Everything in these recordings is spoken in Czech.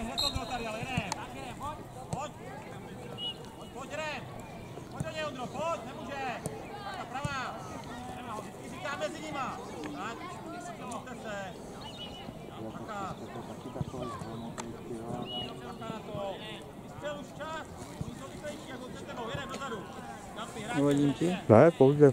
Nevadím ti? Ne, pouze.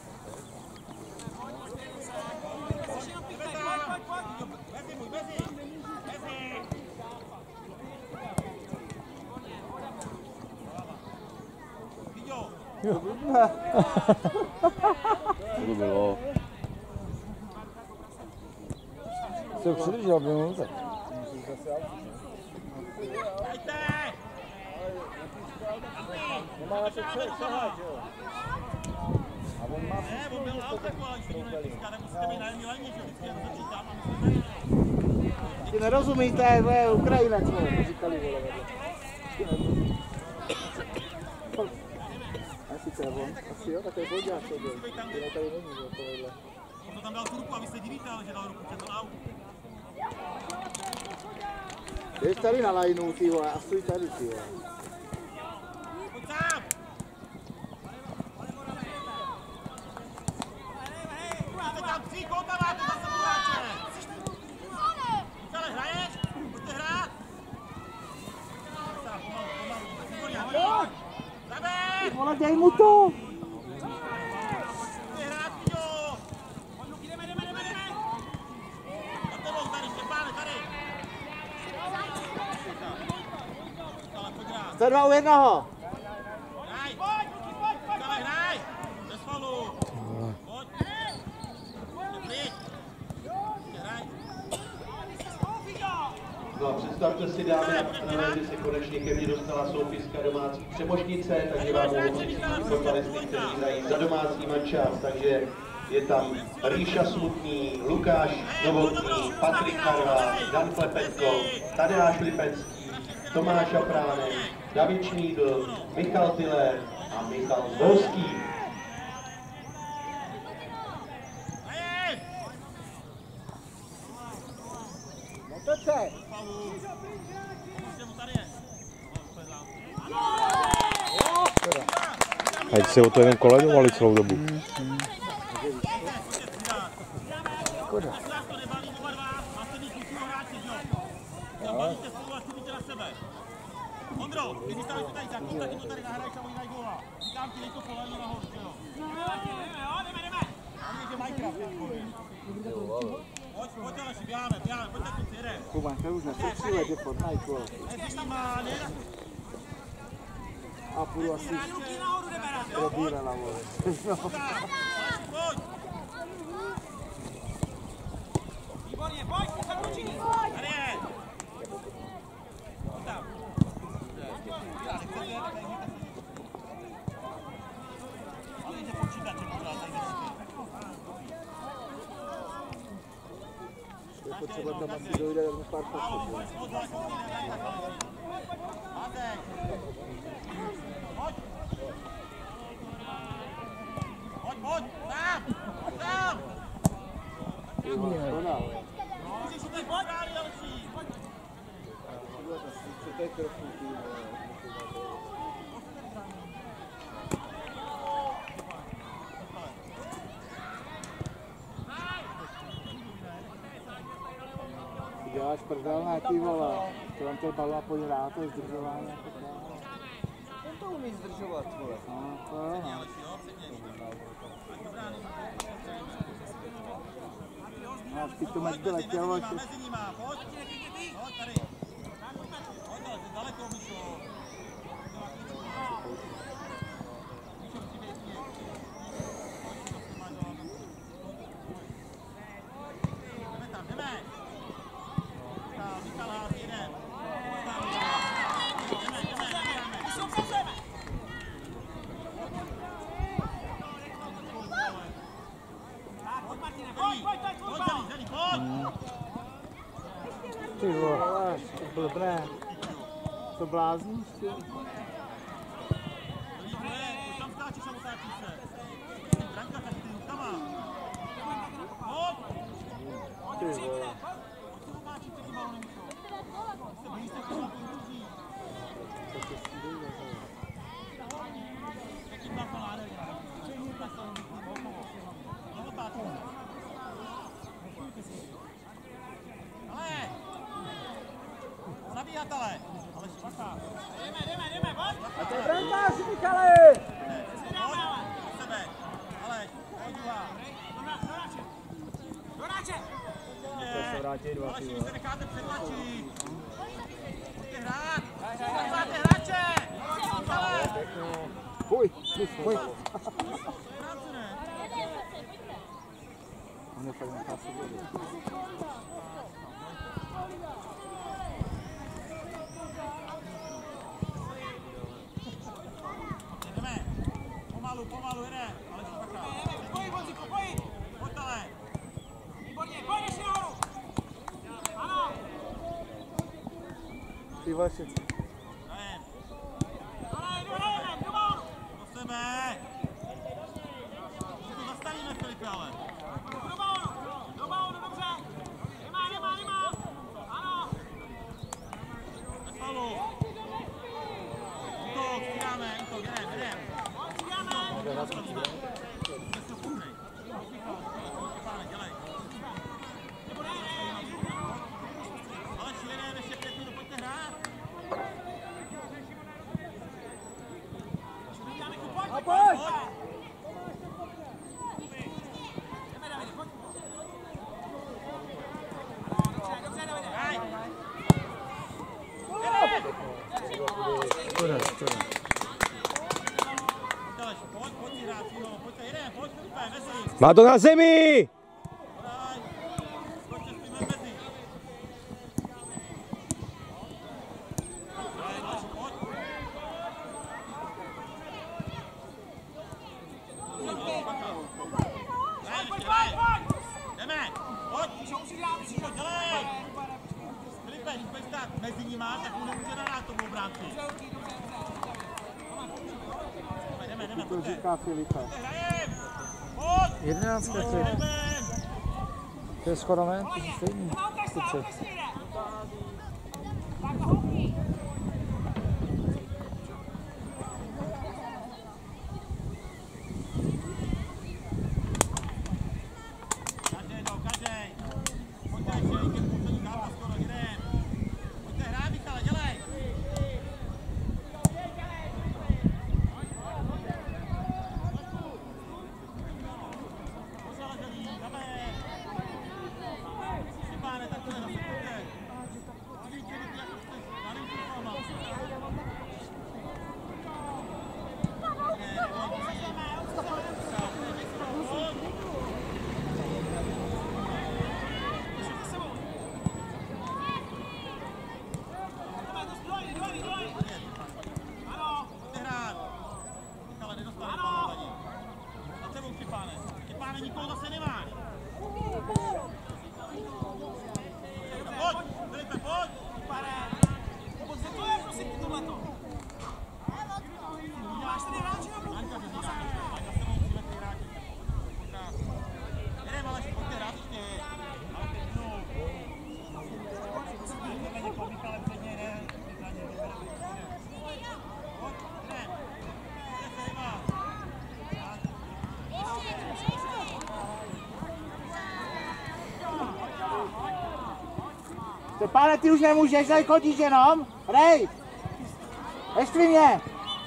Jo. To bylo. Se přidržel, by mohl tak. Nemá na to přehat, jo? A on má ne, on byl autoku, ale když vidíme píska, tak musíte být na jedné lajně, že vždycky jen začítám a my se Ty nerozumíte, to je Ukrajinec, říkali vole vedle. Asi to je on, asi jo, tak to je Boďák, co byl. Tyhle tady není, jo, to vedle. On to tam dal tu ruku a vy se divíte, ale že dal ruku před hlavu. Jdeš tady na lajnu, ty vole, a stůj tady, ty vole. Pojď sám! Máte tam 3 kouta, máte za sebou hráče! Michale, hraješ? Pojďte hrát! Pomalu. Zabej! Ty vole, dej mu to! Pojďte hrát, Píďo! Pojď, Luky, jdeme! Za tebou, tady, Štěpáne, tady! Jste 2 u 1. Hraj! Michale, hraj! Bez faulu! Pojď! Pryč! Hraj! No a představte si, dámy a pánové, že se konečně ke mně dostala soupiska domácí přemožnice, takže vám mohu fotbalisty, kteří hrají za domácí mančas, takže je tam Ríša Smutný, Lukáš Novotný, Patrik Harva, Dan Klepetko, Tadeáš Lipecký, Tomáš Apránek, David Šmídl, Michal Tiller a Michal Zvolský. Motoce! Ať se o to jenom koledovali celou dobu. Škoda. Ondro, ty si tady tady zakon, taky to tady nahraješ a oni dají góla. Říkám ti, dej to koleno nahoru, jo? Jdeme. A mě, že Minecraft je góly. Pojď, Aleši, běháme, pojďte kluci, jede. Kuba, to už nepotřebuje, že Fortnite, vole. A půjdu asi do Bílena, vole. Výborně, pojď, zakručí! Tady je! Pojď tam. Ale jde počítat, že pořád tady Je potřeba tam asi dojde na pár pasů. Pojď, tam! Škoda. Můžeš si tady pojď, další! To je trochu, ty vole. Děláš prdelné, ty vole. To vám ten balón pojď hrát, to je zdržování. On to umí zdržovat, vole. No, to jo, no. A ty to máš letěl, ale mezi nima, pojď tady. Pojď, daleko, Míšo. Jdeme. Michal Ház, jeden. Ty vole, to blbné. To blázníš, ty? Tam skáčeš a otáčíš se. Branka, tak ty rukama. Ty vole. Pojď se otáčit, ty balony, Míšo. stíhat, ale špatá. Jdeme, pojď! A to je brankář, Michale! Pojď do sebe. Ale, pojď druhá. Doráče! To se vrátí dva, Ale ty všichni vole. se necháte přetlačit. Pojďte hrát. Máte hráče! Michale! Fuj, fuj. Práce ne. On je fakt nechá se vodu. Jdeme. Pomalu, jede. Ale špatá. Pojď, Honzíku, pojď. Pojď ale. Výborně, pojď ještě nahoru. Ano. Ty vaše. Dajem. Do sebe. To zastavíme, Filipe, ale. Do balónu, dobře. Nemá. Ano. Bez faulu. Útok, jdeme. Zastavíme. Páne, dělej. Ale šliné, ještě 5 minut, pojďte hrát. A pojď! Má to na zemi! Mezi nima, tak mu nemůže nahrát tomu obránci. Jdeme, To říká Filipa. 11 květí. To je skoro, ne? To je stejný. Každej. Pojďte ještě, i když poslední zápas skoro, jdem. Pojďte hrát, Michale, dělej. Pane, tak to je zase pojďte. Vidíte, jak jste nalíčili s váma. Ano, pojďte hrát. Michale, nedostane balón za ním. Za tebou, Štěpáne, nikoho zase nemáš. Pojď, Filipe, pojď! Co je, prosím, ty tohleto? Máš tady hráči na bruku? Anka, že zíráme, ale za sebou 3 metry hráči. Jedem, ale pojďte hrát ještě. Ale 5 minut. Jdeme někoho, Michale, předně, ne? Pojď, jdem. Pojďte se, Rima. Pane, ty už nemůžeš, tady chodíš jenom. Hrej! Ještě mě!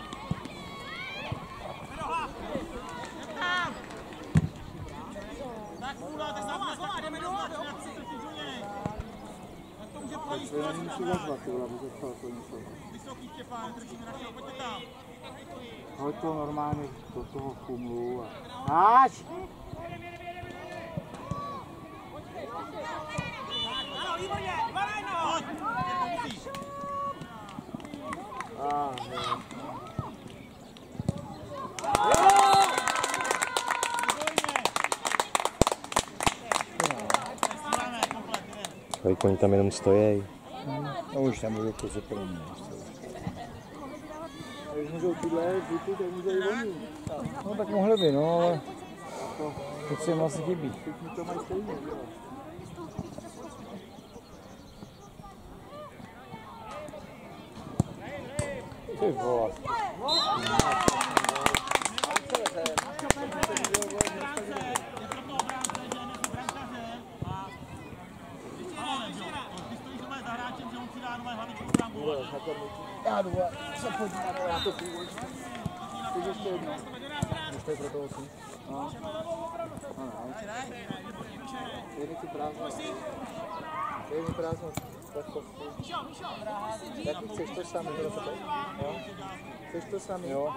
Tak Kula, tak znova, jdeme dolů, jak si trfíš do něj. Tak to může projít Vysoký Štěpán, držíme našeho, pojďte tam. Hoď to normálně do toho chumlu a... Háč! Ano, výborně, 2-1. Pojď, to musíš. Kolik oni tam jenom stojí. No už tam budou to zaplněné. Když můžou tyhle žity, tak můžou i oni. No tak mohli by, no, ale teď se jim vlastně chybí. Všichni to mají stejně, jo. Ty vole. Když stojíš doma za hráčem, že on si dá nové hlavičku vole, takhle já jdu vole, se podívat na to původní. Teď ještě jedno. Už to je pro toho tým. No. Dej mi tu prázdnou. Dej mi prázdnou. Tak chceš to sami, jo? Chceš to sami? Jo.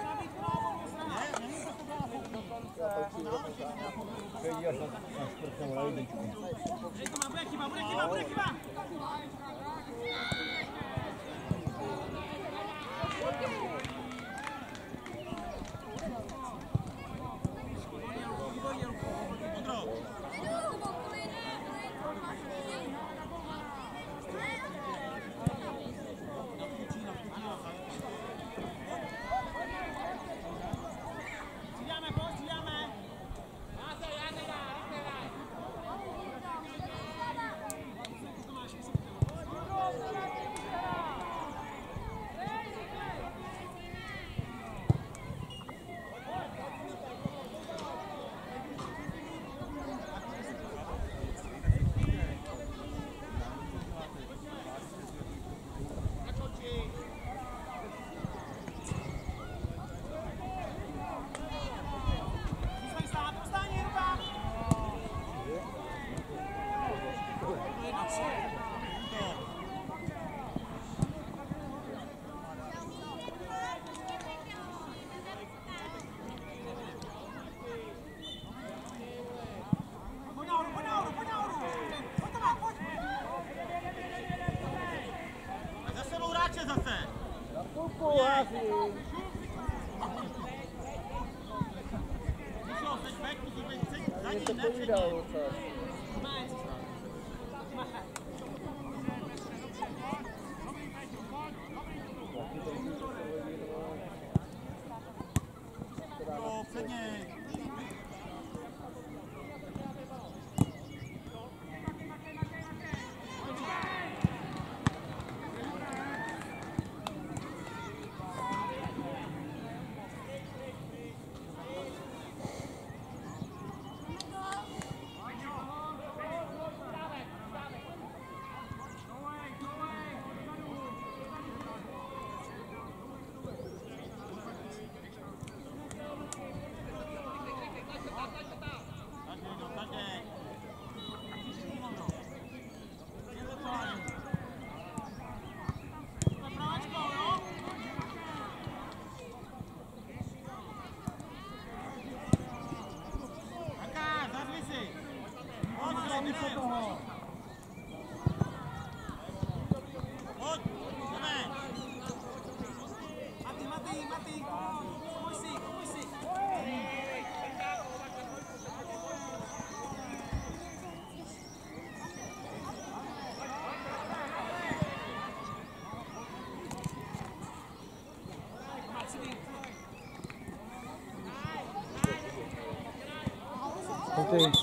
Okay.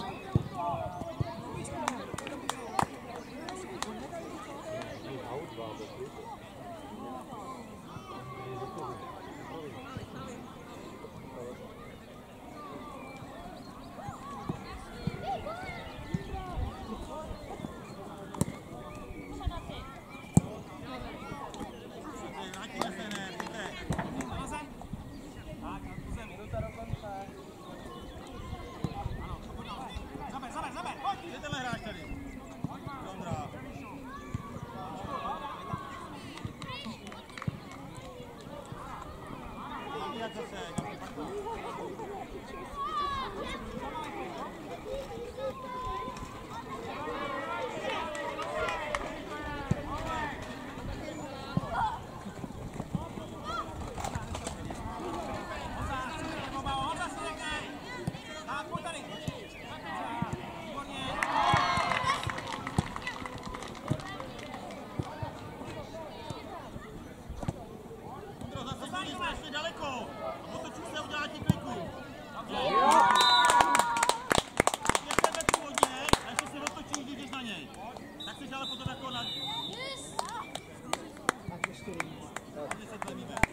Tak se ale potom jako na... Tak ještě líp.